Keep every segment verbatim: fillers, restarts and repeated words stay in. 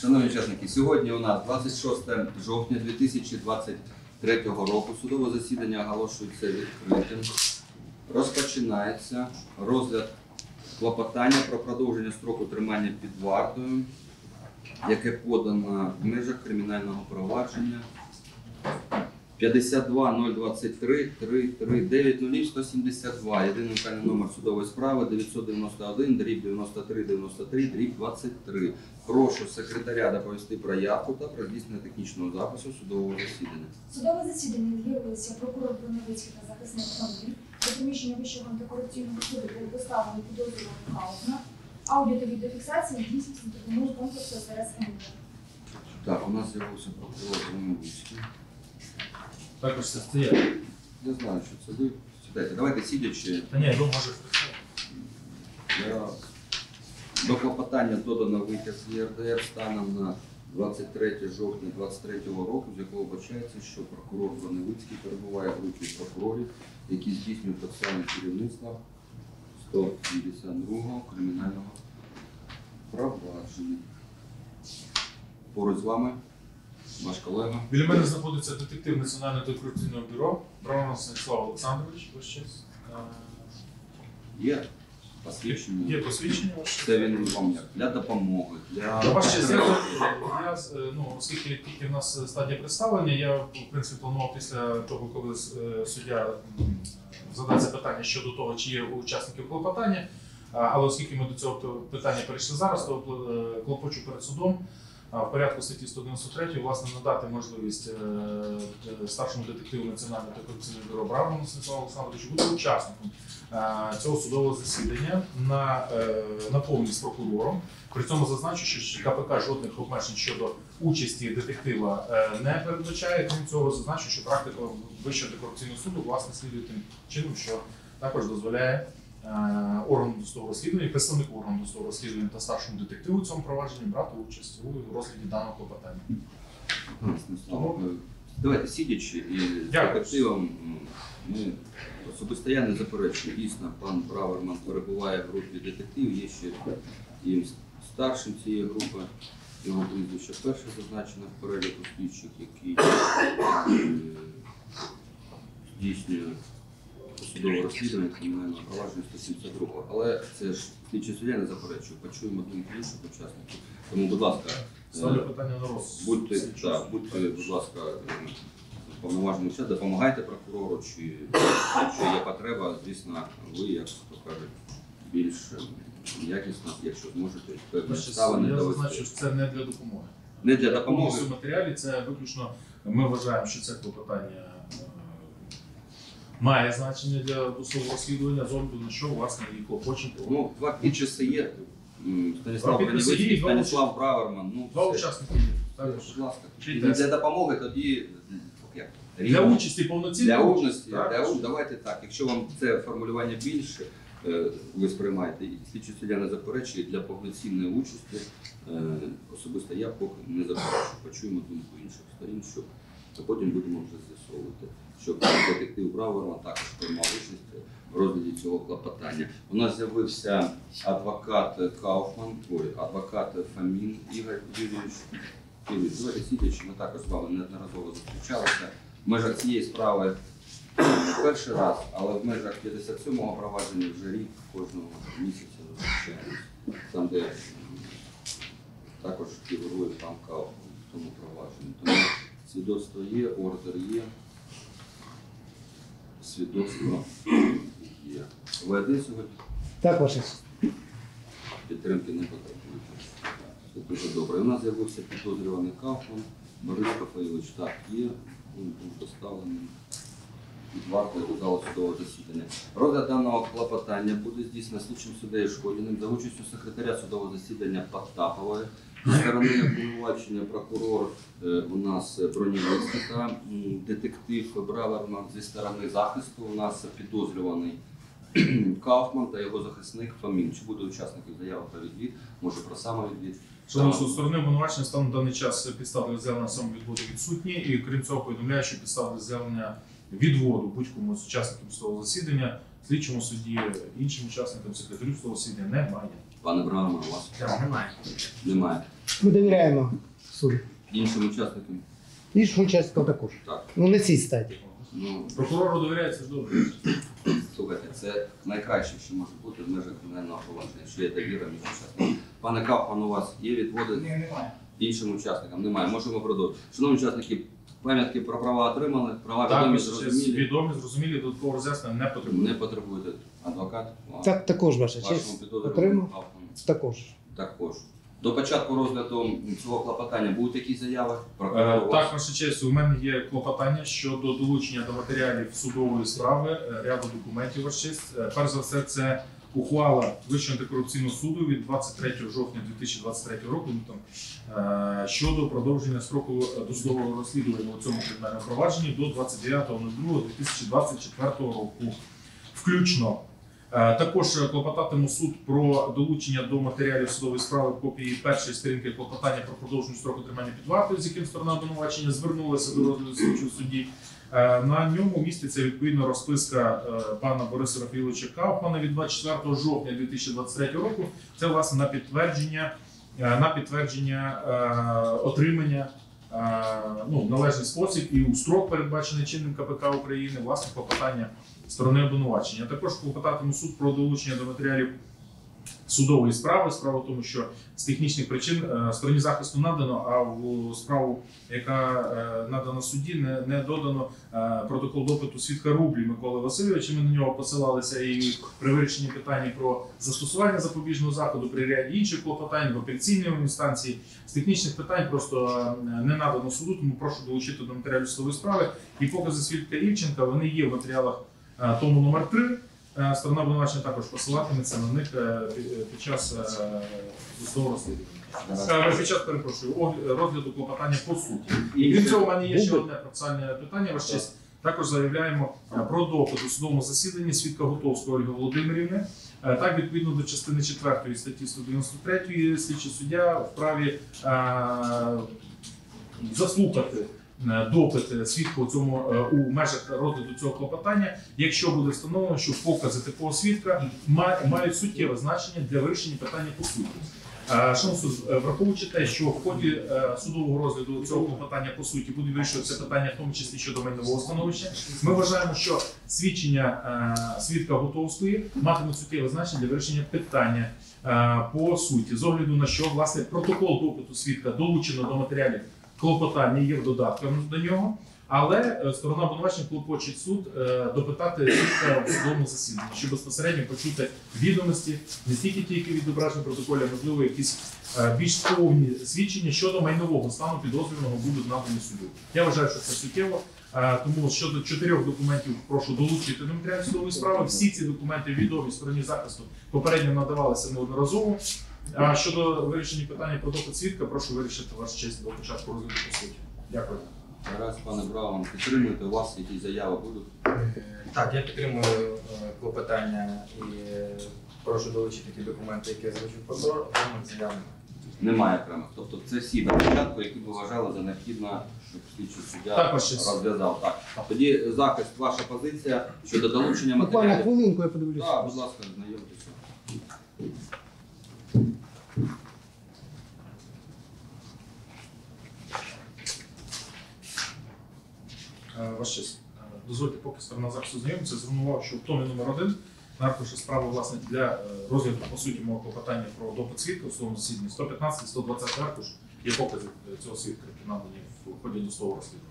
Шановні учасники, сьогодні у нас двадцять шосте жовтня дві тисячі двадцять третього року. Судове засідання оголошується відкритим. Розпочинається розгляд клопотання про продовження строку тримання під вартою, яке подано в межах кримінального провадження п'ятдесят два нуль двадцять три три три дев'ять нуль сто сімдесят два. Єдиний унікальний номер судової справи дев'ятсот дев'яносто один дріб дев'яносто три дев'яносто три дріб двадцять три. Прошу секретаря доповісти про явку та про здійснення технічного запису судового засідання. Судове засідання з'явилися прокурор Броновицький та захисник Фаміль. До приміщення Вищого антикорупційного суду були поставлені підозрюваний Кауфман. Аудіо та відеофіксації здійснюється за допомогою комплексу ес ер ес ем ді. Так, у нас з'явився прокурор Броновицький. Також це стоять. Я знаю, що це ви. Сідайте. Давайте сидячи. Та ні, я думаю, може Я... До клопотання додано витяг з є ер де ер станом на двадцять третє жовтня двадцять третього року, з якого вбачається, що прокурор Броновицький перебуває в групі прокурорів, які здійснюють процесуальне керівництво сто сімдесят другого кримінального провадження. Поруч з вами ваш колега. Біля мене знаходиться детектив Національного антикорупційного бюро Браунов Станіслав Олександрович. Ваш час. Є посвідчення. Є посвідчення ваше. Це він вам як для допомоги, для... Ваш час, я, я, ну, оскільки тільки в нас стадія представлення, я в принципі планував після того, коли суддя задасть запитання щодо того, чи є у учасників клопотання, але оскільки ми до цього питання перейшли зараз, то клопочу перед судом в порядку статті сто дев'яносто три, власне, надати можливість старшому детективу Національного антикорупційного бюро Браунов Станіславу Олександровичу бути учасником цього судового засідання на, на повність з прокурором. При цьому зазначу, що ка пе ка жодних обмежень щодо участі детектива не передбачає. Крім цього, зазначу, що практика Вищого антикорупційного суду власне слідує тим чином, що також дозволяє органу досудового розслідування, представнику органу досудового розслідування та старшому детективу в цьому провадженні брати участь у розгляді даного клопотання. Тому... Давайте сидячи і з детективом, ми особисто я не заперечую. Дійсно, пан Браверман перебуває в групі детективів, є ще і старшим цієї групи, його прізвище перше зазначено в переліку слідчих, який здійснює судове розслідування кримінального провадження сто сімдесят другого. Але це ж слідчий суддя не заперечує, почуємо думку інших учасників. Тому, будь ласка, ставлю питання на розсуд. Будьте, так, будьте, будь ласка, повноважним час, допомагайте прокурору, чи якщо є потреба, звісно, ви, як то кажуть, більш якісно, якщо зможете певні обставини Я довести. зазначу, що це не для допомоги. Не для допомоги. У матеріалі це виключно, ми вважаємо, що це клопотання має значення для досудового розслідування, з огляду на що, власне, і клопочемо. Ну, два підписи є. Станіслав Два підписи є, Броневицький, два Станіслав Браверман. Ну, Два все. учасники є. Будь ласка. Чи І тест? для допомоги тоді як? Для Рівно. участі повноцінної Для участі, так? для участі, давайте так. Якщо вам це формулювання більше, е, ви сприймаєте, і слідчий суддя не заперечує, для повноцінної участі е, особисто я поки не заперечую. Почуємо думку інших сторін, що а потім будемо вже з'ясовувати, щоб детектив Браверман також приймав участь в розгляді цього клопотання. У нас з'явився адвокат Кауфман, ой, адвокат Фамін Ігор Юрійович. Юрій, давайте сидячи, ми також з вами неодноразово зустрічалися. В межах цієї справи не перший раз, але в межах п'ятдесят сьомого провадження вже рік кожного місяця зустрічаємося. Там, де також фігурує пан Кауфман в тому провадженні. Тому свідоцтво є, ордер є, свідоцтво є. Ви один сьогодні? Так, ваше. Підтримки не потребуєте. Це дуже добре. У нас з'явився підозрюваний Кауфман. Борис Рафаїлович, так, є, він був доставлений під вартою до залу судового засідання. Розгляд даного клопотання буде здійснено слідчим суддею Шкодіним за участю секретаря судового засідання Потапової. Зі сторони обвинувачення прокурор е, у нас Бронівецький та м, детектив Браверман. Зі сторони захисту у нас підозрюваний Кауфман та його захисник Фамін. Чи буде учасників заяви про відвід, може про самовідвід? Шановні суд, сторони обвинувачення станом на даний час підстави для з'явлення самовідводу відсутні, і крім цього повідомляю, що підстави для з'явлення відводу будь-кому з учасників судового засідання, слідчому судді, іншим учасникам секретарю судового засідання немає. Пане Браверман, у вас Немає. немає. Ми довіряємо суду. Іншим учасникам? Іншим учасникам також. Так. Ну, на цій стадії. Ну, Прокурору довіряється ж добре. слухайте, це найкраще, що може бути в межах кримінального провадження, якщо є довіра між учасниками. Пане Кафман, у вас є відводи? Ні, немає. Іншим учасникам немає. Можемо продовжити. Шановні учасники, пам'ятки про права отримали, права Так, відомі, ще зрозумілі. відомі, зрозумілі, додаткового роз'яснення не потрібно. Не потребуєте адвокат? Так, також ваша Вашому честь. підозрюваному Отримав? Кафману? Також. Також. До початку розгляду цього клопотання будуть якісь заяви? Е, Прокурор у вас? Так, ваша честь, у мене є клопотання щодо долучення до матеріалів судової справи е, ряду документів, ваша честь. Е, Перш за все, це ухвала Вищого антикорупційного суду від двадцять третього жовтня дві тисячі двадцять третього року, ну, там, е, щодо продовження строку досудового розслідування у цьому кримінальному провадженні до двадцять дев'ятого лютого дві тисячі двадцять четвертого року. Включно. Е, Також клопотатиму суд про долучення до матеріалів судової справи копії першої сторінки клопотання про продовження строку тримання під вартою, з яким сторона обвинувачення звернулася до розгляду слідчого судді. Е, На ньому міститься відповідно розписка е, пана Бориса Рафаїловича Кауфмана від двадцять четвертого жовтня дві тисячі двадцять третього року. Це власне на підтвердження, е, на підтвердження е, отримання е, ну, в належний спосіб і у строк, передбачений чинним КПК України, власне клопотання сторони обвинувачення. Також клопотатиму суд про долучення до матеріалів судової справи. Справа в тому, що з технічних причин е, стороні захисту надано, а в справу, яка е, надана судді, не, не додано е, протокол допиту свідка Рублі Миколи Васильовича. Ми на нього посилалися і при вирішенні питання про застосування запобіжного заходу, при ряді інших клопотань в апеляційній інстанції. З технічних питань просто е, не надано суду, тому прошу долучити до матеріалів судової справи. І покази свідка Ільченка, вони є в матеріалах е, тому номер три. Е, Сторона обвинувачення також посилатиметься на них е, під- під час е, судового розслідування. Е, Під час, перепрошую, огляд- розгляду клопотання по суті. І крім цього, у мене є ще одне процесуальне питання. Ваш честь. Також заявляємо е, про допит у судовому засіданні свідка Готовської Ольги Володимирівни. Е, Так, відповідно до частини четвертої статті сто дев'яносто третьої, слідчий суддя вправі е, заслухати е, допит свідка у цьому е, у межах розгляду цього клопотання, якщо буде встановлено, що покази такого свідка ма- мають суттєве значення для вирішення питання по суті. Е, Шановний суд, е, враховуючи те, що в ході е, судового розгляду цього клопотання по суті буде вирішуватися питання, в тому числі щодо майнового становища, ми вважаємо, що свідчення е, свідка Готовської матиме суттєве значення для вирішення питання е, по суті, з огляду на що власне протокол допиту свідка долучено до матеріалів клопотання, є в додатком до нього. Але е, сторона обвинувачення клопочить суд е, допитати свідка в судовому засіданні, щоб безпосередньо почути відомості, не тільки ті, які відображені в протоколі, а можливо якісь е, більш повні свідчення щодо майнового стану підозрюваного будуть надані суду. Я вважаю, що це суттєво. Е, Тому щодо чотирьох документів прошу долучити до матеріалів судової справи. Всі ці документи відомі стороні захисту попередньо надавалися неодноразово. А щодо вирішення питання про допит свідка, прошу вирішити вашу честь до початку розгляду по суті. Дякую. Раз, пане Браун, підтримуєте, у вас якісь заяви будуть? Так, я підтримую е, клопотання і е, прошу долучити ті документи, які озвучив прокурор, окремих заяв немає. Немає окремих. Тобто це всі до початку, які ви вважали за необхідно, щоб слідчий суддя Так, ваше честь. розв'язав. Так. Тоді захист, ваша позиція щодо долучення Буквально матеріалів. хвилинку я подивлюся. Так, будь ласка, знайомтеся. Е, Ваш честь, е, дозвольте, поки сторона захисту знайомиться, звернував, що в томі номер один на аркуші справи власне для е, розгляду по суті мого клопотання про допит свідка в судовому засіданні сто п'ятнадцять сто двадцять аркуш є покази е, цього свідка, які надані в ході досудового розслідування.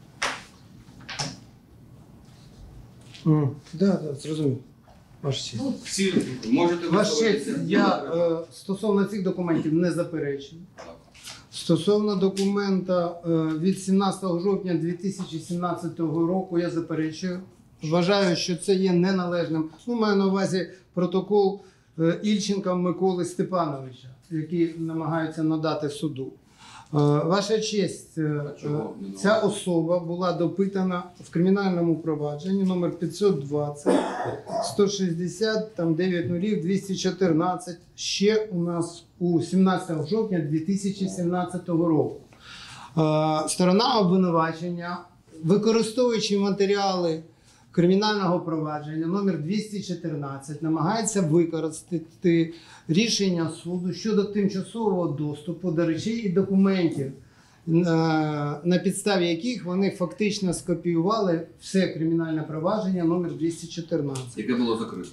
Так, да, да, зрозумів. Ваша честь. Ну, всі Можете Ваша честь, висловитися? я е, стосовно цих документів не заперечую. Стосовно документа е, від сімнадцятого жовтня дві тисячі сімнадцятого року я заперечую. Вважаю, що це є неналежним. Ну, маю на увазі протокол е, Ільченка Миколи Степановича, який намагаються надати суду. Е, Ваша честь, е, А чого не ця особа була допитана в кримінальному провадженні номер п'ятсот двадцять сто шістдесят там дев'ять нулів двісті чотирнадцять ще у нас у сімнадцятого жовтня дві тисячі сімнадцятого року. Е, Сторона обвинувачення, використовуючи матеріали кримінального провадження номер двісті чотирнадцять намагається використати рішення суду щодо тимчасового доступу до речей і документів, на підставі яких вони фактично скопіювали все кримінальне провадження номер двісті чотирнадцять. Яке було закрито.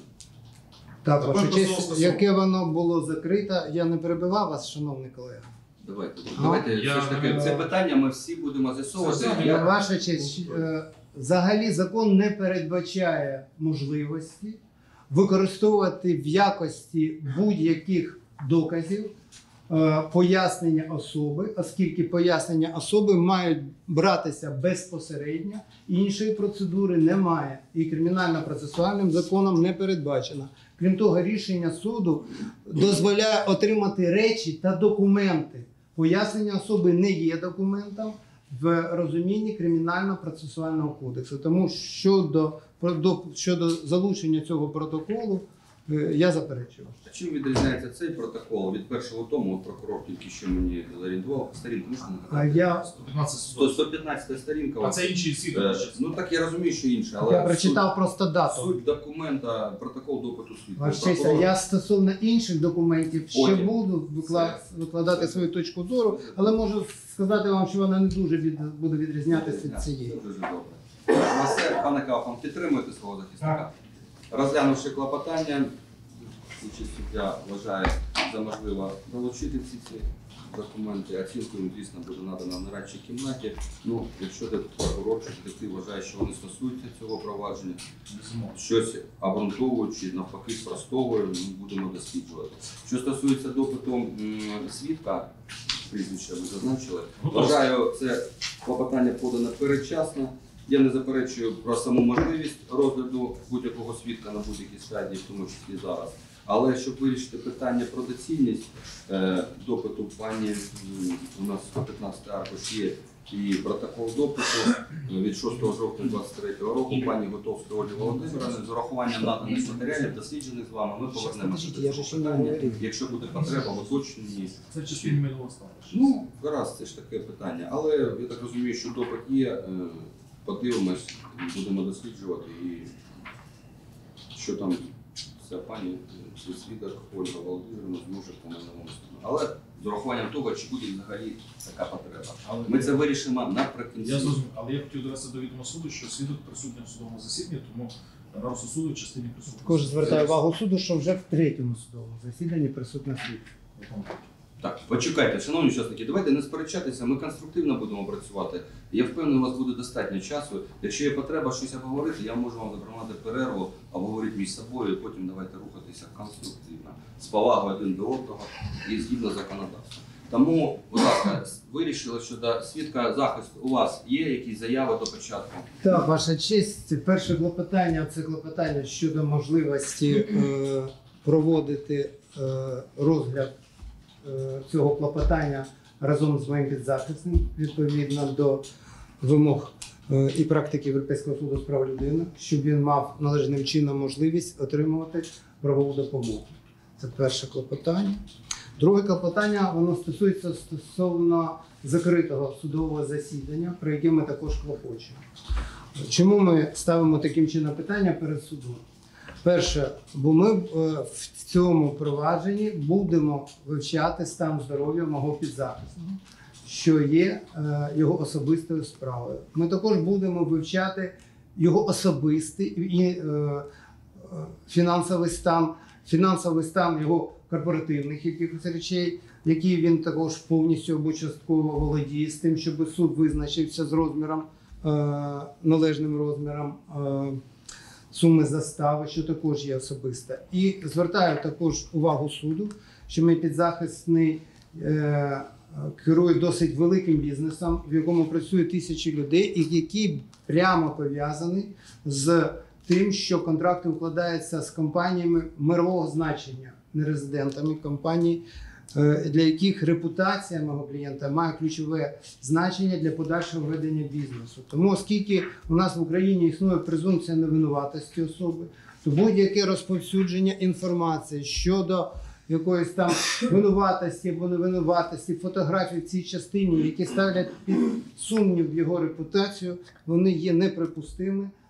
Так, Тепер ваша стосовно честь, стосовно. яке воно було закрите, я не перебивав вас, шановний колега. Давайте, А, давайте я- все ж таки, це питання ми всі будемо з'ясовувати. Це Я- Ваша честь, е, взагалі закон не передбачає можливості використовувати в якості будь-яких доказів е, пояснення особи, оскільки пояснення особи мають братися безпосередньо, іншої процедури немає і кримінально-процесуальним законом не передбачено. Крім того, рішення суду дозволяє отримати речі та документи. Пояснення особи не є документом в розумінні Кримінально-процесуального кодексу. Тому щодо, до- щодо залучення цього протоколу е, я заперечую. А чим відрізняється цей протокол від першого тому? От прокурор тільки що мені зорієнтував. Сторінку можна А наказати? я, п'ятнадцять сто- сто п'ятнадцята сторінка. А от. це інші свідки. Е, Ну так я розумію, що інше, але я прочитав просто суть, дату. суть документа, протокол допиту свідка. Ваш честь, а Прокурор- я стосовно інших документів ще Потім. буду виклад, викладати свою точку зору, але можу сказати вам, що вона не дуже від, буде відрізнятися від цієї. Це дуже добре. Василь, пане Кауфман, підтримуєте свого захисника? Розглянувши клопотання, слідчий суддя вважає за можливо долучити всі ці документи. Оцінку їм, звісно, буде надана в нарадчій кімнаті. Ну, якщо прокурор чи детектив вважає, що вони стосуються цього провадження, Безумовно. щось обґрунтовуючи, навпаки, спростовує, ми будемо досліджувати. Що стосується допиту м, свідка, прізвище ви зазначили, вважаю, це клопотання подано передчасно. Я не заперечую про саму можливість розгляду будь-якого свідка на будь-якій стадії, в тому числі зараз. Але щоб вирішити питання про доцільність е, допиту пані, м, у нас сто п'ятнадцятий аркуш є і протокол допиту е, від шостого жовтня двадцять третього року пані Готовської Ольги Володимирівни з урахуванням наданих матеріалів, досліджених з вами, ми повернемося Подождіть, до я цього ж ще не питання. говорив. Якщо буде потреба в уточненні. Це в частині минулого стану. Ну, гаразд, це ж таке питання. Але я так розумію, що допит є, е, подивимось, будемо досліджувати і що там ця пані, е, цей свідок Ольга Володимирівна зможе по минулому стану. Але з урахуванням того, чи буде взагалі така потреба. Але Ми це вирішимо наприкінці. я зрозумів, але я хотів довести до відома суду, що свідок присутній в судовому засіданні, тому на розсуд суду в частині присутності. Також звертаю увагу суду, що вже в третьому судовому засіданні присутня свідок. Так, почекайте, шановні учасники, давайте не сперечатися, ми конструктивно будемо працювати. Я впевнений, у вас буде достатньо часу. Якщо є потреба щось обговорити, я можу вам запропонувати перерву, обговорити між собою, і потім давайте рухатися конструктивно, з повагою один до одного і згідно законодавства. Тому, будь ласка, вирішили, що до свідка захисту у вас є якісь заяви до початку? Так, ваша честь, перше клопотання це клопотання щодо можливості е, проводити е, розгляд е, цього клопотання разом з моїм підзахисним відповідно до вимог е, і практики Європейського суду з прав людини, щоб він мав належним чином можливість отримувати правову допомогу. Це перше клопотання. Друге клопотання, воно стосується стосовно закритого судового засідання, про яке ми також клопочемо. Чому ми ставимо таким чином питання перед судом? Перше, бо ми е, в цьому провадженні будемо вивчати стан здоров'я мого підзахисного, що є е, його особистою справою. Ми також будемо вивчати його особистий і е, е, фінансовий стан, фінансовий стан його корпоративних якихось речей, які він також повністю або частково володіє з тим, щоб суд визначився з розміром, е, належним розміром е, суми застави, що також є особисте. І звертаю також увагу суду, що мій підзахисний е, керує досить великим бізнесом, в якому працює тисячі людей, і який прямо пов'язаний з тим, що контракти укладаються з компаніями мирового значення, нерезидентами компаній, для яких репутація мого клієнта має ключове значення для подальшого ведення бізнесу. Тому, оскільки у нас в Україні існує презумпція невинуватості особи, то будь-яке розповсюдження інформації щодо якоїсь там винуватості або невинуватості, фотографій в цій частині, які ставлять під сумнів його репутацію, вони є неприпустими,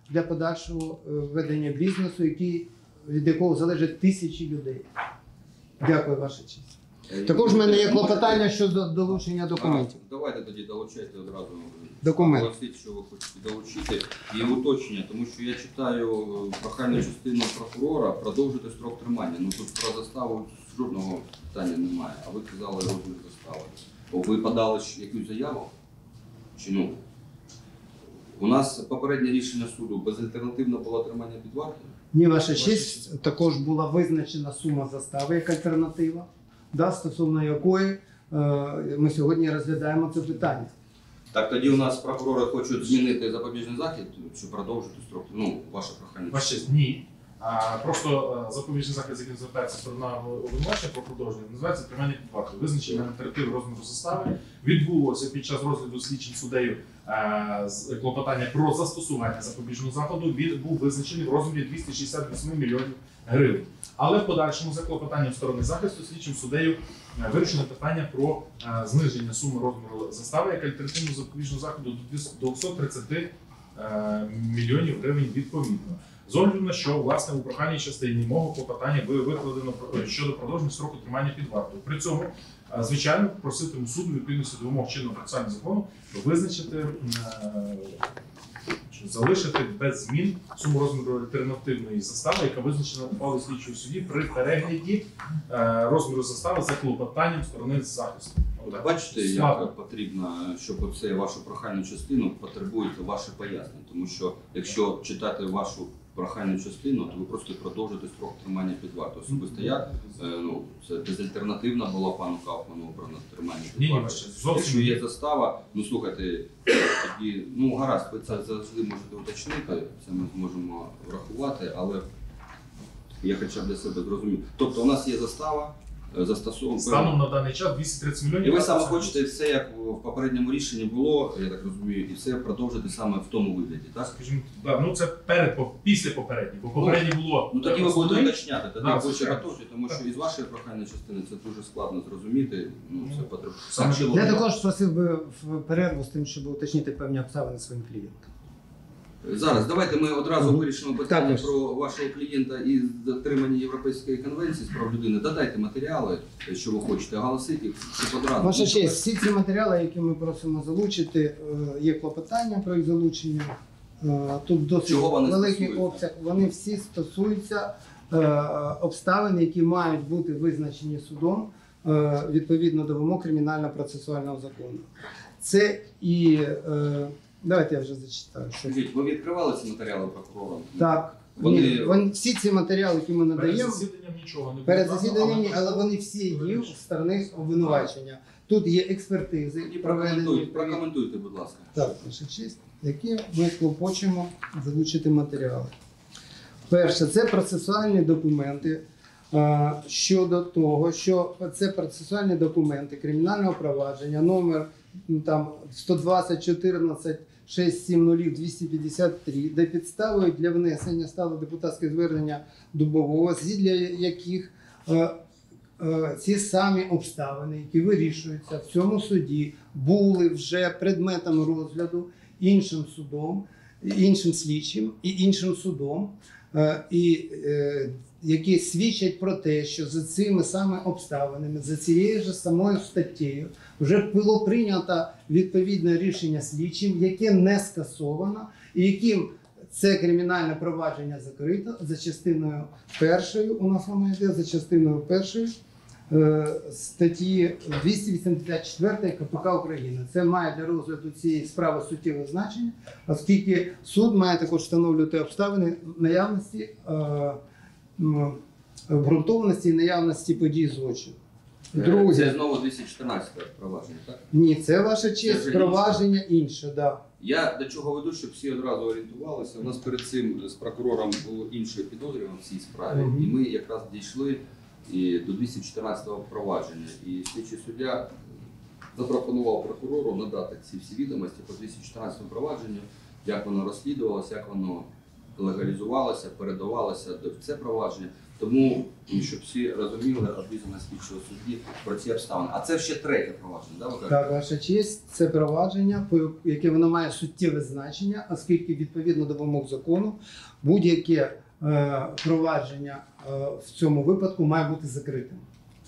для подальшого е, ведення бізнесу, який, від якого залежать тисячі людей. Дякую, ваша честь. Також в мене є клопотання щодо долучення документів. А, давайте тоді долучайте одразу. Документ. Оголосіть, що ви хочете долучити, і уточнення, тому що я читаю прохальну частину прокурора продовжити строк тримання. Ну тут про заставу жодного питання немає. А ви казали розмір застави. Бо ви подали ж якусь заяву? Чи ну? У нас попереднє рішення суду безальтернативно було тримання під вартою? Ні, ваша честь, також була визначена сума застави як альтернатива, да, стосовно якої е, ми сьогодні розглядаємо це питання. Так тоді у нас прокурори хочуть змінити запобіжний захід, щоб продовжити строк. Ну, ваше прохання. Ваша честь, ні. А, просто е, запобіжний захід, з яким звертається сторона обвинувачення про продовження, називається тримання під вартою. Визначення альтернативи розміру застави відбулося під час розгляду слідчим суддею е, з- клопотання про застосування запобіжного заходу. Він був визначений в розмірі двісті шістдесят вісім мільйонів гривень. Але в подальшому за клопотанням сторони захисту слідчим суддею е, вирішено питання про е, зниження суми розміру застави як альтернативного запобіжного заходу до двісті тридцять е, мільйонів гривень відповідно. З огляду на що, власне, у прохальній частині мого клопотання ви викладено про- щодо продовження строку тримання під вартою. При цьому, е, звичайно, проситиму суду відповідності до вимог чинного процесуального закону визначити, е, чи залишити без змін суму розміру альтернативної застави, яка визначена ухвалою слідчого судді при перегляді е, розміру застави за клопотанням сторони захисту. От бачите, Слава. як потрібно, щоб оце вашу прохальну частину потребуєте ваше пояснення. Тому що якщо читати вашу прохальну частину, то ви просто продовжите строк тримання під вартою. Особисто я, е, ну, це безальтернативна була пану Кауфману обрана тримання Ні, під ні, вартою. ваше, Якщо зовсім є ні. застава, ну слухайте, тоді, ну гаразд, ви це завжди можете уточнити, це ми зможемо врахувати, але я хоча б для себе зрозумів. Тобто у нас є застава, е, застосовуємо. Станом на даний час двісті тридцять мільйонів. І ви саме хочете все, як в попередньому рішенні було, я так розумію, і все продовжити саме в тому вигляді, так? Скажімо, да, ну це перед, по- після попередньої, бо попередній було. Ну тоді ви будете основний. уточняти, тоді Да, ви будете звичайно. готові, тому що із вашої прохальної частини це дуже складно зрозуміти. Ну, це потрібно. Саме Так, для- Я також просив би в перерву з тим, щоб уточнити певні обставини своїм клієнтам. Зараз давайте ми одразу Мгм. вирішимо питання Так, про вашого клієнта і дотримання Європейської конвенції з прав людини. Додайте матеріали, що ви хочете, оголосити їх, щоб одразу. Ваша честь, всі ці матеріали, які ми просимо залучити, е, є клопотання про їх залучення. Е, Тут досить Чого вони великий стосуються? обсяг. Вони всі стосуються е, обставин, які мають бути визначені судом е, відповідно до вимог кримінально-процесуального закону. Це і е, давайте я вже зачитаю. Що... Скажіть, ви відкривали ці матеріали прокурором? Так, Вони- ні, вони, всі ці матеріали, які ми Перед надаємо. засіданням нічого не було. Перед дано, засіданням, ні, але але вони всі є з сторони обвинувачення. Тут є експертизи, І проведені. прокоментуйте, відповідно. прокоментуйте, будь ласка. Так, ваша честь, які ми клопочемо залучити матеріали. Перше, це процесуальні документи а, щодо того, що це процесуальні документи кримінального провадження, номер ну, там, сто двадцять чотирнадцять шість сімдесят двісті п'ятдесят три, де підставою для внесення стало депутатське звернення Дубового, згідно яких е, е, ці самі обставини, які вирішуються в цьому суді, були вже предметом розгляду іншим судом, іншим слідчим і іншим судом, е, і е, які свідчать про те, що за цими саме обставинами, за цією ж самою статтею, вже було прийнято відповідне рішення слідчим, яке не скасовано, і яким це кримінальне провадження закрито за частиною першою, у нас воно йде за частиною першою е, статті двісті вісімдесят чотири КПК України. Це має для розгляду цієї справи суттєве значення, оскільки суд має також встановлювати обставини наявності, е, м, обґрунтованості і наявності подій злочину. Це Друге, знову двісті чотирнадцяте провадження, так? ні, це ваша Це честь, вже провадження інше, да. Я до чого веду, щоб всі одразу орієнтувалися. У нас перед цим з прокурором було інше підозрюваного в цій справі, Мгм. і ми якраз дійшли і до двісті чотирнадцятого провадження. І слідчий суддя запропонував прокурору надати ці всі відомості по двісті чотирнадцятому провадженню, як воно розслідувалося, як воно легалізувалося, передавалося до це провадження. Тому, щоб всі розуміли, обізнаність слідчого судді про ці обставини. А це ще третє провадження, да, ви кажете? Так, ваша честь, це провадження, по- яке воно має суттєве значення, оскільки відповідно до вимог закону будь-яке е, провадження е, в цьому випадку має бути закритим.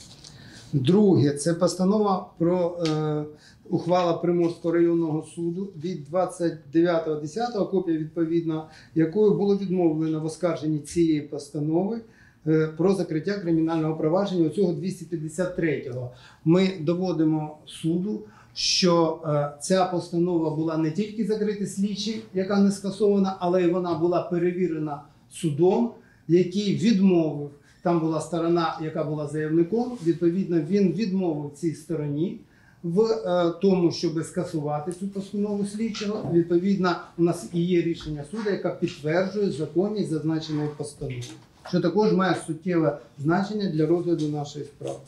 Друге, це постанова про е, ухвала Приморського районного суду від двадцять дев'ятого десятого, копія відповідна, якою було відмовлено в оскарженні цієї постанови е, про закриття кримінального провадження у цього двісті п'ятдесят третього. Ми доводимо суду, що е, ця постанова була не тільки закрита слідчі, яка не скасована, але й вона була перевірена судом, який відмовив. Там була сторона, яка була заявником. Відповідно, він відмовив цій стороні в е, тому, щоб скасувати цю постанову слідчого. Відповідно, у нас і є рішення суду, яке підтверджує законність зазначеної постанови, що також має суттєве значення для розгляду нашої справи.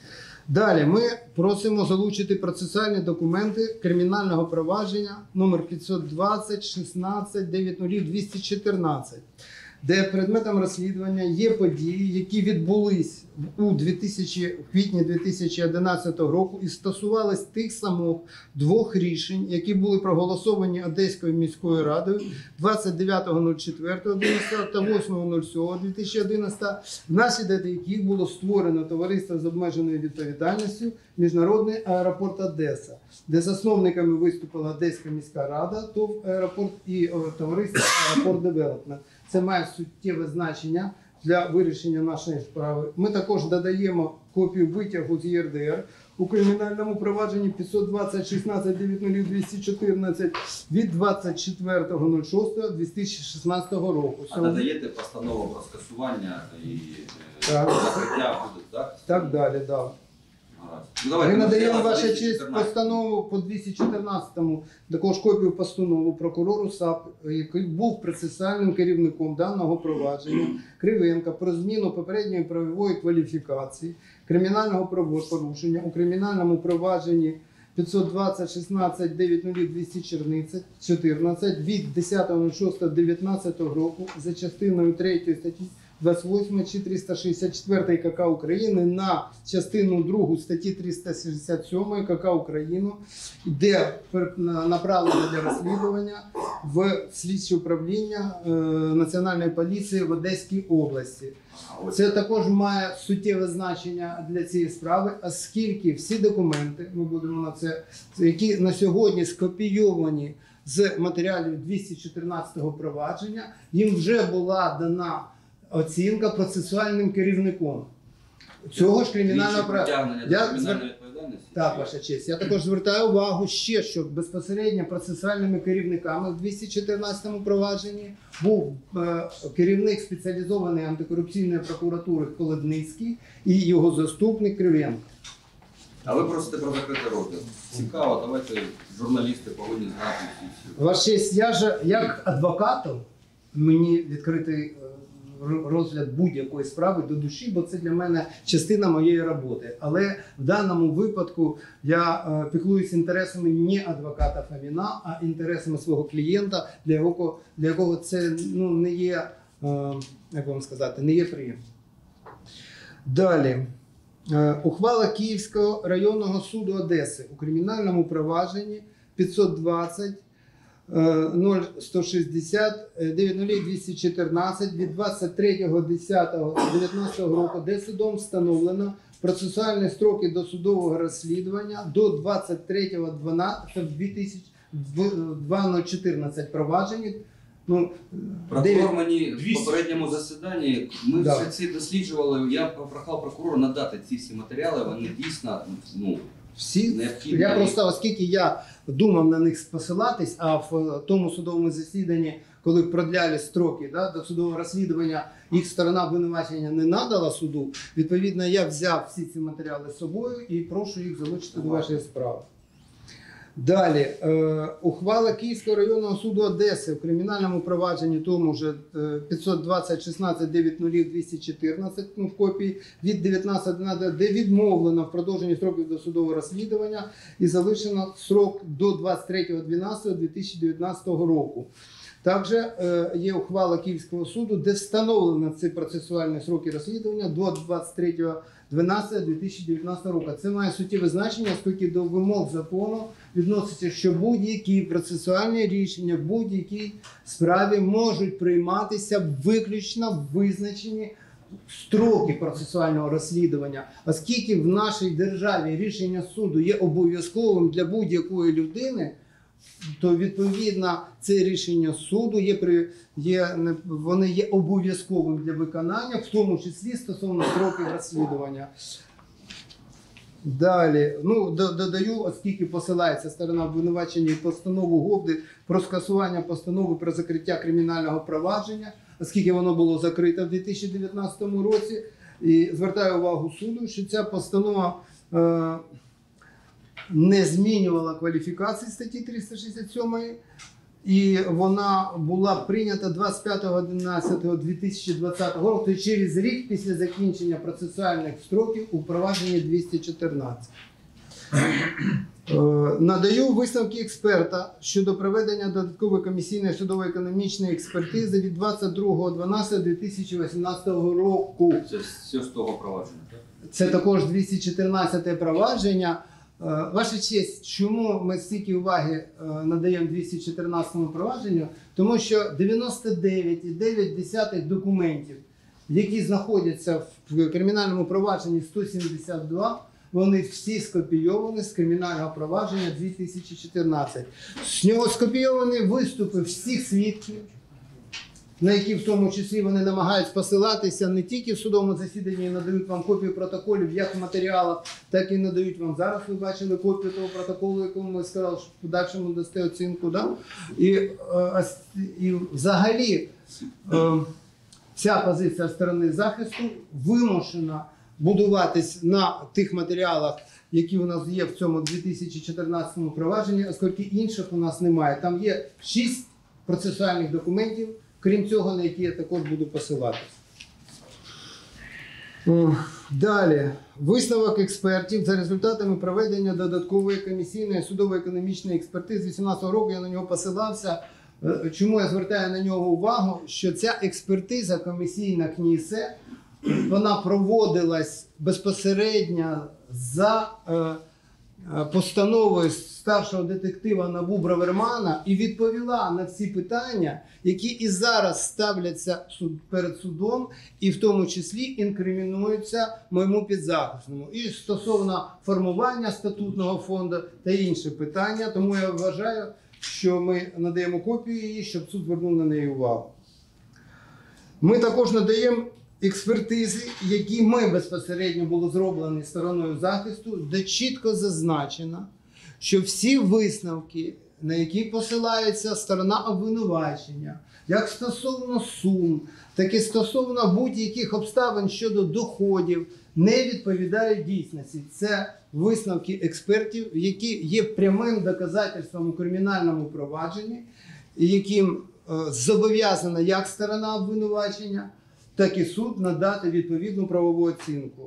Далі ми просимо залучити процесуальні документи кримінального провадження номер п'ятсот двадцять шістнадцять дев'ять двісті чотирнадцять, де предметом розслідування є події, які відбулись у дві тисячі, в квітні дві тисячі одинадцятого року і стосувались тих самих двох рішень, які були проголосовані Одеською міською радою двадцять дев'ятого четвертого дві тисячі одинадцятого та восьмого сьомого дві тисячі одинадцятого, внаслідок яких було створено товариство з обмеженою відповідальністю Міжнародний аеропорт Одеса, де засновниками виступила Одеська міська рада, ТОВ аеропорт і о, товариство Аеропорт Девелопмент. Це має суттєве значення для вирішення нашої справи. Ми також додаємо копію витягу з Є Р Д Р у кримінальному провадженні п'ятсот двадцять шістнадцять дев'ять двісті чотирнадцять від двадцять четвертого шостого дві тисячі шістнадцятого року. А надаєте постанову про скасування і е, Так. закриття буде, так? Так далі, так. Да. Гаразд. Ну, давайте, Ми надаємо матеріали ваша за честь двісті чотирнадцять. постанову по двісті чотирнадцятому, також копію постанови прокурору САП, який був процесуальним керівником даного провадження Кривенка про зміну попередньої правової кваліфікації кримінального правопорушення у кримінальному провадженні п'ятсот двадцять шістнадцять дев'ять двісті чотирнадцять від десятого шостого дев'ятнадцятого року за частиною третьої статті двадцять восьмої чи триста шістдесят четвертої КК України на частину другу статті триста шістдесят сьомої КК України, де направлено для розслідування в слідче управління е, Національної поліції в Одеській області. А ось Це також має суттєве значення для цієї справи, оскільки всі документи, ми будемо на це, які на сьогодні скопійовані з матеріалів двісті чотирнадцятого провадження, їм вже була дана оцінка процесуальним керівником цього ж кримінального слідчі права. притягнення до Я кримінальної відповідальності? Так, Чи- ваша честь. Я також звертаю увагу ще, що безпосередньо процесуальними керівниками в двісті чотирнадцятому провадженні був е, керівник спеціалізованої антикорупційної прокуратури Холодницький і його заступник Кривенко. А ви просите про закритий розгляд. Цікаво, давайте журналісти повинні знати всі ці. Ваша честь, я ж як адвокатом мені відкритий е, р- розгляд будь-якої справи до душі, бо це для мене частина моєї роботи. Але в даному випадку я е, піклуюсь інтересами не адвоката Фоміна, а інтересами свого клієнта, для якого, для якого це ну, не є, е, як вам сказати, не є приємно. Далі. Е, Ухвала Київського районного суду Одеси у кримінальному провадженні п'ятсот двадцять нуль сто шістдесят дев'ять двісті чотирнадцять від двадцять третього десятого дев'ятнадцятого року, де судом встановлено процесуальні строки досудового розслідування до двадцять третього дванадцятого дві тисячі чотирнадцятого провадження. Ну, дев'ять- Прокурор мені в двісті. попередньому засіданні, ми Да. все ці досліджували, я попрохав прокурора надати ці всі матеріали, вони дійсно, ну, Всі, необхідно. я просто, оскільки я думав на них посилатись, а в тому судовому засіданні, коли продляли строки да, до судового розслідування, їх сторона обвинувачення не надала суду, відповідно, я взяв всі ці матеріали з собою і прошу їх залучити до вашої справи. Далі, е, ухвала Київського районного суду Одеси в кримінальному провадженні тому же е, п'ятсот двадцять шістнадцять дев'ять двісті чотирнадцять ну, в копії від дев'ятнадцятого, де відмовлено в продовженні строків досудового розслідування і залишено срок до двадцять третього дванадцятого дві тисячі дев'ятнадцятого року. Також е, є ухвала Київського суду, де встановлено ці процесуальні сроки розслідування до двадцять третього дванадцятого дві тисячі дев'ятнадцятого року. Це має суттєве значення, оскільки до вимог закону відноситься, що будь-які процесуальні рішення в будь-якій справі можуть прийматися виключно в визначені строки процесуального розслідування. Оскільки в нашій державі рішення суду є обов'язковим для будь-якої людини, то відповідно це рішення суду є при є не- вони є обов'язковим для виконання, в тому числі стосовно строків розслідування. Далі, ну до- додаю, оскільки посилається сторона обвинувачення і постанову ГОВДи про скасування постанови про закриття кримінального провадження, оскільки воно було закрите в дві тисячі дев'ятнадцятому році, і звертаю увагу суду, що ця постанова е, не змінювала кваліфікації статті триста шістдесят сім, і вона була прийнята двадцять п'ятого одинадцятого дві тисячі двадцятого року, тобто через рік після закінчення процесуальних строків у провадженні двісті чотирнадцять. Е, Надаю висновки експерта щодо проведення додаткової комісійної судово-економічної експертизи від двадцять другого дванадцятого дві тисячі вісімнадцятого року. Це все з того провадження, так? Це також двісті чотирнадцяте провадження. Е, Ваша честь, чому ми стільки уваги е, надаємо двісті чотирнадцятому провадженню? Тому що дев'яносто дев'ять цілих дев'ять десятих документів, які знаходяться в кримінальному провадженні сто сімдесят два, вони всі скопійовані з кримінального провадження дві тисячі чотирнадцять. З нього скопійовані виступи всіх свідків, на які в тому числі вони намагаються посилатися не тільки в судовому засіданні, надають вам копію протоколів, як в матеріалах, так і надають вам зараз. Ви бачили копію того протоколу, якому ми сказали, що в подальшому дасте оцінку. Да? І, е, ос- і взагалі е, ця позиція сторони захисту вимушена будуватись на тих матеріалах, які у нас є в цьому дві тисячі чотирнадцятому провадженні, оскільки інших у нас немає. Там є шість процесуальних документів, крім цього, на які я також буду посилатися. О, Далі. Висновок експертів за результатами проведення додаткової комісійної судово-економічної експертизи вісімнадцятого року, я на нього посилався. Е, Чому я звертаю на нього увагу? Що ця експертиза комісійна КНІСЕ, вона проводилась безпосередньо за е, е, постановою старшого детектива НАБУ Бравермана і відповіла на всі питання, які і зараз ставляться суд, перед судом, і в тому числі інкримінуються моєму підзахисному. І стосовно формування статутного фонду та інші питання, тому я вважаю, що ми надаємо копію її, щоб суд звернув на неї увагу. Ми також надаємо експертизи, які ми безпосередньо були зроблені стороною захисту, де чітко зазначено, що всі висновки, на які посилається сторона обвинувачення, як стосовно сум, так і стосовно будь-яких обставин щодо доходів, не відповідають дійсності. Це висновки експертів, які є прямим доказательством у кримінальному провадженні, яким е, зобов'язана як сторона обвинувачення, так і суд надати відповідну правову оцінку.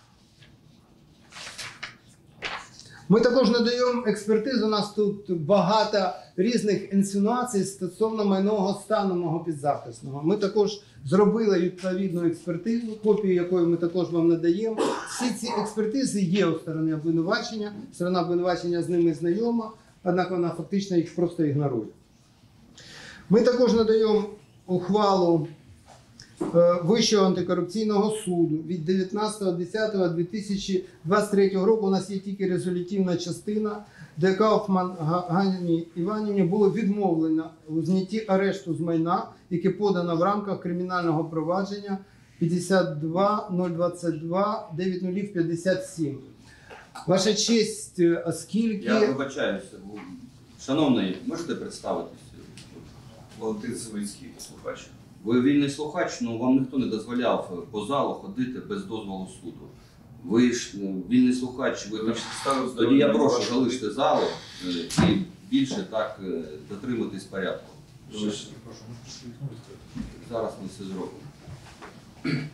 Ми також надаємо експертизу, у нас тут багато різних інсинуацій стосовно майнового стану мого підзахисного. Ми також зробили відповідну експертизу, копію якої ми також вам надаємо. Всі ці експертизи є у сторони обвинувачення, сторона обвинувачення з ними знайома, однак вона фактично їх просто ігнорує. Ми також надаємо ухвалу е, Вищого антикорупційного суду від дев'ятнадцятого десятого дві тисячі двадцять третього року. У нас є тільки резолютивна частина, де Кауфман Ганні Іванівні було відмовлено у знятті арешту з майна, яке подано в рамках кримінального провадження п'ятдесят два нуль двадцять два дев'ять нуль п'ятдесят сім. Ваша честь, оскільки... Я вибачаюся. Шановний, можете представитися? Валентин Савицький, слухач. Ви вільний слухач, але вам ніхто не дозволяв по залу ходити без дозволу суду. Ви ж ну, вільний слухач, ви Значить, стану тоді я здоров'я прошу вашого- залишити залу е, і більше так е, дотриматись порядку. Прошу, прошу, можете вікно відкрити. Зараз ми все зробимо.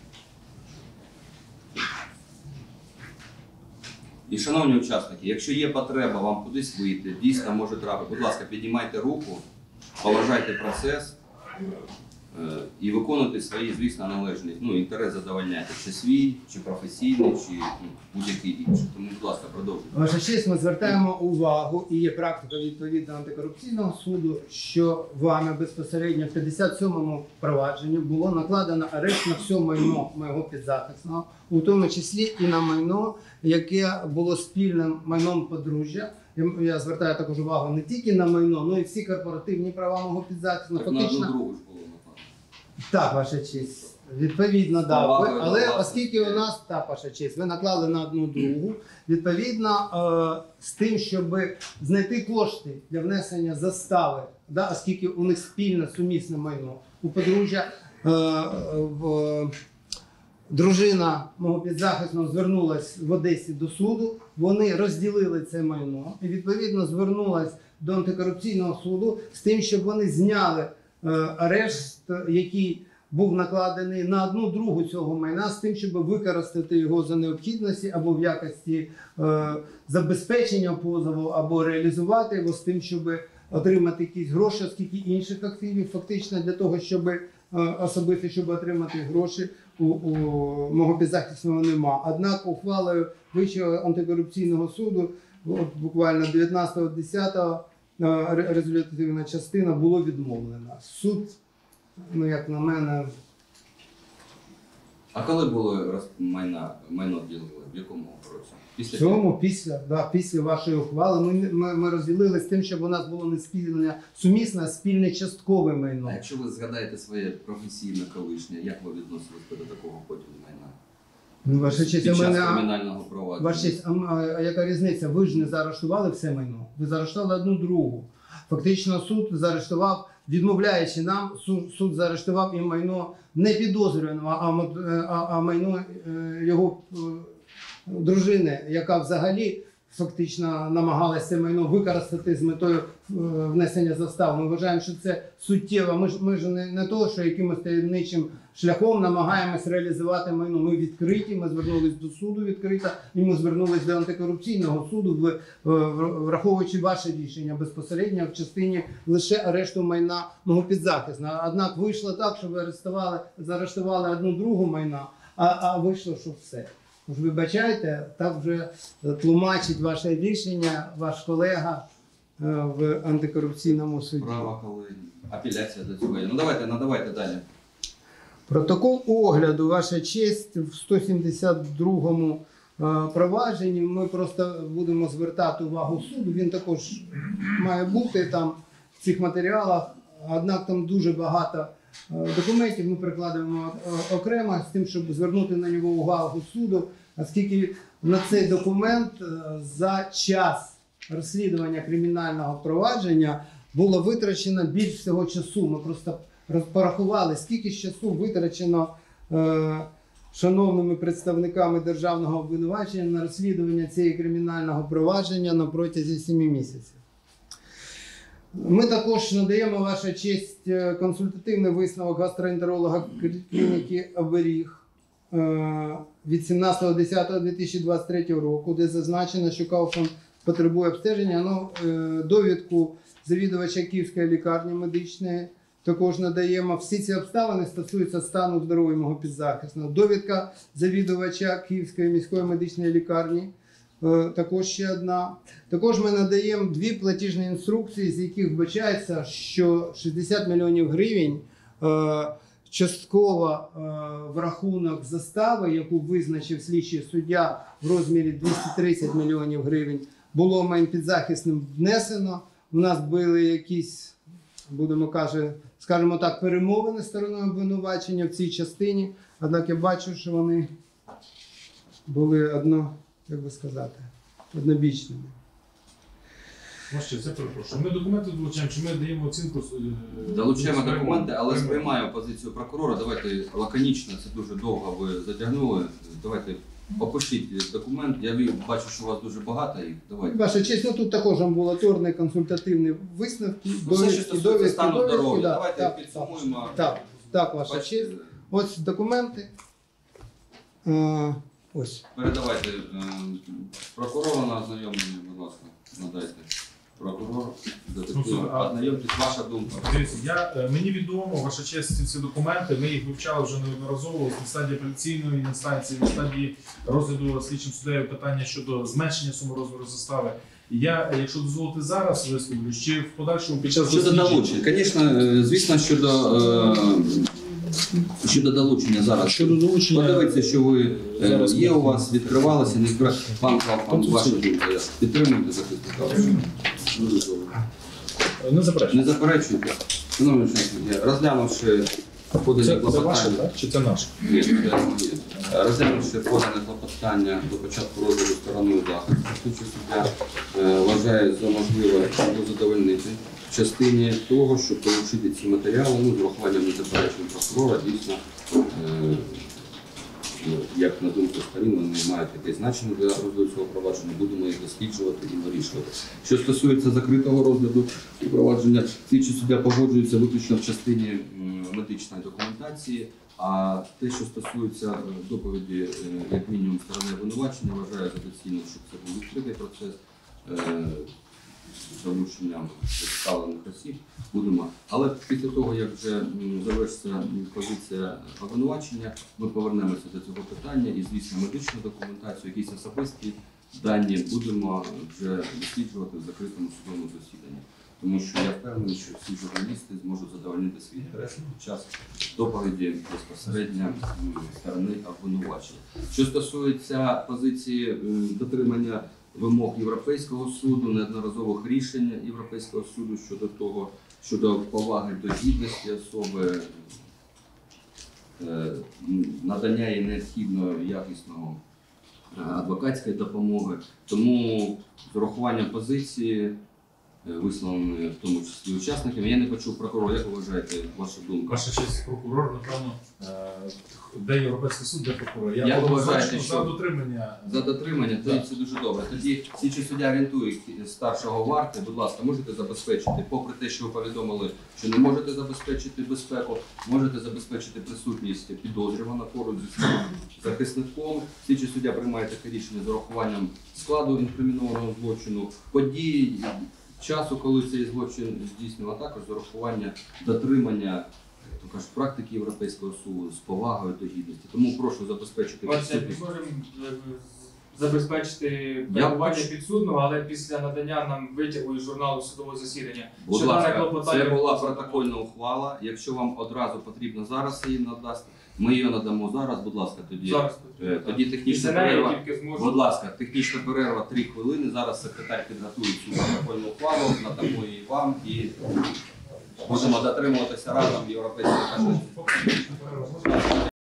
І, шановні учасники, якщо є потреба вам кудись вийти, дійсно може трапити, будь ласка, піднімайте руку, поважайте процес е, і виконуйте свої, звісно, належні. Ну, інтерес задовольняйте, чи свій, чи професійний, чи ну, будь-який інший. Тому, будь ласка, продовжуйте. Ваша честь, ми звертаємо увагу, і є практика відповідно антикорупційного суду, що вами безпосередньо в п'ятдесят сьомому провадженні було накладено арешт на все майно моєго підзахисного, у тому числі і на майно, яке було спільним майном подружжя. Я- Я звертаю також увагу не тільки на майно, але й всі корпоративні права мого підзахисного. Так на одну другу ж було напевно. Так, ваша честь. Відповідно, да. Повагою Ви- до але власності. оскільки у нас, так, ваша честь, ви наклали на одну другу, відповідно, е, з тим, щоб знайти кошти для внесення застави, да, оскільки у них спільне сумісне майно у подружжя, е, в, дружина мого підзахисного звернулася в Одесі до суду, вони розділили це майно і відповідно звернулась до антикорупційного суду з тим, щоб вони зняли е, арешт, який був накладений на одну другу цього майна, з тим, щоб використати його за необхідності або в якості е, забезпечення позову, або реалізувати його з тим, щоб отримати якісь гроші, оскільки інших активів фактично для того, щоб е, особисто, щоб отримати гроші, у, у мого підзахисного нема. Однак ухвалою Вищого антикорупційного суду от, буквально дев'ятнадцятого десятого е, ре- резолютивна частина було відмовлено. Суд, ну як на мене, А коли було роз... майна, майно ділили? В якому році? в Після цьому після, да, після вашої ухвали ми, ми, ми розділили з тим, щоб у нас було не спільне сумісне, а спільне часткове майно. А якщо ви згадаєте своє професійне колишнє, як ви відносились до такого поділу майна? Ну, ваша честь, Під а час мене, кримінального провадження? ваша честь, а, м- а, а яка різниця? Ви ж не заарештували все майно, ви заарештували одну другу. Фактично суд заарештував, відмовляючи нам, суд, суд заарештував і майно не підозрюваного, а, мо- е, а, а майно е, його е, дружини, яка взагалі фактично намагалася це майно використати з метою е, внесення застав. Ми вважаємо, що це суттєво. Ми ж, ми ж не, не того, що якимось таємничим шляхом намагаємось реалізувати майно. Ми відкриті, ми звернулись до суду відкрито, і ми звернулись до антикорупційного суду, в- в- враховуючи ваше рішення безпосередньо в частині лише арешту майна мого підзахисного. Однак вийшло так, що ви арестували, заарештували одну другу майна, а, а вийшло, що все. Тож вибачайте, так вже тлумачить ваше рішення, ваш колега е, в антикорупційному суді. Права колеги. Апеляція до цього є. Ну давайте, надавайте далі. Протокол огляду, ваша честь, в сто сімдесят другому е, провадженні ми просто будемо звертати увагу суду. Він також має бути там в цих матеріалах, однак там дуже багато е, документів. Ми прикладаємо е, окремо з тим, щоб звернути на нього увагу суду, оскільки на цей документ е, за час розслідування кримінального провадження було витрачено більш всього часу. Ми просто роз- порахували, скільки ж часу витрачено е, шановними представниками державного обвинувачення на розслідування цієї кримінального провадження на протязі семи місяців. Ми також надаємо, ваша честь, е, консультативний висновок гастроентеролога клініки «Оберіг» е, від сімнадцятого десятого дві тисячі двадцять третього року, де зазначено, що Кауфман потребує обстеження. Ну, е, довідку завідувача Київської лікарні медичної також надаємо. Всі ці обставини стосуються стану здоров'я мого підзахисного. Довідка завідувача Київської міської медичної лікарні, е, також ще одна. Також ми надаємо дві платіжні інструкції, з яких вбачається, що шістдесят мільйонів гривень е, частково е, в рахунок застави, яку визначив слідчий суддя в розмірі двісті тридцять мільйонів гривень, було моїм підзахисним внесено. У нас були якісь, будемо каже, скажімо так, перемовини з стороною обвинувачення в цій частині. Однак я бачу, що вони були одно, як би сказати, однобічними. Може, це перепрошую. Ми документи долучаємо, чи ми даємо оцінку? е, Долучаємо сприймаємо? документи, але Сприймаємо. сприймаю позицію прокурора. Давайте лаконічно, це дуже довго ви затягнули. Давайте опишіть документ. Я ві- бачу, що у вас дуже багато їх. Давайте. Ваша честь, ну тут також амбулаторний консультативний висновки, Ну, все, що стосується стану здоров'я. да, Давайте так, підсумуємо. Так, так, ваша Бачите, честь. Ось документи. Е, ось. Передавайте е, прокурору на ознайомлення, будь ласка, надайте. Прокурор, Ну, детектив, а- ознайомтесь, ваша думка. Дивіться, я, е, мені відомо, ваша честь, ці всі документи, ми їх вивчали вже неодноразово на стадії апеляційної інстанції, на стадії розгляду слідчим суддею питання щодо зменшення суми розміру застави. І я, е, якщо дозволити зараз висловлю, чи в подальшому під час Щодо досліджень- долучення, звісно, е, звісно, щодо, е, щодо долучення зараз. Щодо долучення Подивіться, що ви е, Зараз є ми- у вас, відкривалося, не відкривалося. Пан Калфан, Тут ваша все. думка. Підтримуєте захисника? Дуже добре. не заперечую. Не заперечуйте. Шановні члени, розглянувши подані Це, це ваше, клопотання. так? Чи це наше? Ні, це моє. Розглянувши подане клопотання до початку розгляду стороною захисту, слідчий суддя е, вважає за можливе його задовольнити в частині того, щоб долучити ці матеріали, ну, з урахуванням незаперечень прокурора, дійсно, е, ну, як на думку сторін, вони мають таке значення для розгляду цього провадження, будемо їх досліджувати і вирішувати. Що стосується закритого розгляду і провадження, слідчий суддя погоджується виключно в частині м, медичної документації, а те, що стосується е, доповіді, е, як мінімум, сторони обвинувачення, вважає за доцільно, щоб це був відкритий процес. е, з залученням представлених осіб будемо. Але після того, як вже м, завершиться м, позиція обвинувачення, ми повернемося до цього питання і, звісно, медичну документацію, якісь особисті дані будемо вже досліджувати в закритому судовому засіданні. Тому що я впевнений, що всі журналісти зможуть задовольнити свій інтерес під час доповіді безпосередньо м, сторони обвинувачення. Що стосується позиції м, дотримання вимог Європейського суду, неодноразових рішень Європейського суду щодо того, щодо поваги до гідності особи, е, надання їй необхідної якісного е, адвокатської допомоги. Тому з урахуванням позиції, е, висловленої в тому числі учасниками, я не почув прокурора. Як ви вважаєте, ваша думка? Ваша честь, прокурор, напевно, е, де Європейський суд, де прокурор. Я Як ви вважаєте, однозначно що- за дотримання. За дотримання, тоді це дуже добре. Тоді слідчий суддя орієнтує старшого варти, будь ласка, можете забезпечити, попри те, що ви повідомили, що не можете забезпечити безпеку, можете забезпечити присутність підозрюваного поруч зі своїм захисником. Слідчий суддя приймає таке рішення з урахуванням складу інкримінованого злочину, подій, часу, коли цей злочин здійснив, а також з урахування дотримання то кажуть, практики Європейського суду з повагою до гідності. Тому прошу забезпечити Ми присутність. можемо е, забезпечити перебування хочу- підсудного, але після надання нам витягу із журналу судового засідання. Будь що дане ласка, клопотання це була було протокольна ухвала. Якщо вам одразу потрібно зараз її надасти, ми її надамо зараз. Будь ласка, тоді, зараз е, потрібно, тоді так. технічна Після неї перерва. я тільки зможу. Будь ласка, технічна перерва три хвилини. Зараз секретар підготує цю протокольну ухвалу, надамо її вам і будемо дотримуватися разом європейської конвенції. Поки що перерва. Можна?